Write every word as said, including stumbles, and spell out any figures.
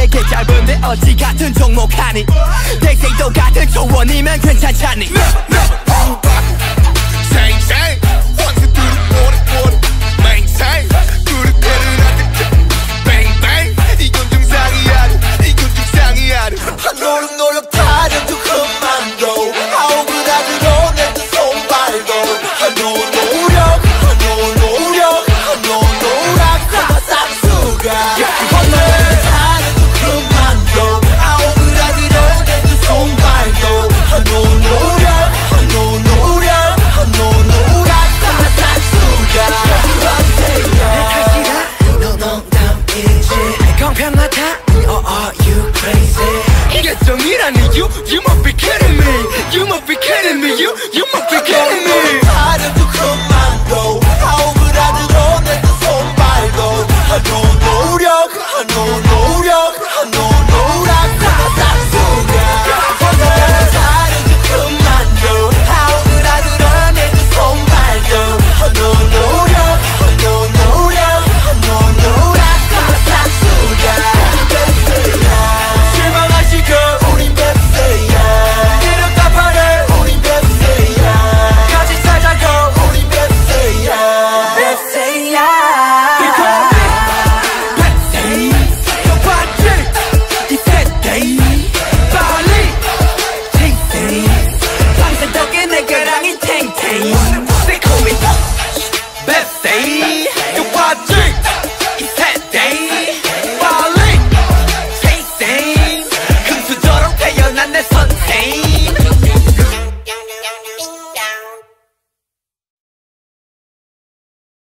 되게 짧은데 어찌 같은 종목하니 대세도 같은 조언이면 괜찮잖니 Chain chain Once through the water water Maintain through the better not the Bang bang 이건 정상이야 이건 정상이야 노력 노력 타령도 그만둬 아우그라들어 내도 손발도 노 노력 노 노력 노 노락 하나 싹수가 노력 타령도 그만둬 아우그라들어 내도 손발도 노 노력 노 노력 노 노락 하나 싹수가 너 농담이지 공평하다 Oh, are you crazy? 이게 정이라니 you, you must be kidding me You must be kidding me You, you must be kidding me 타령도 그만둬 아우그라들어 내도 손발도 노 노력 노 노력 노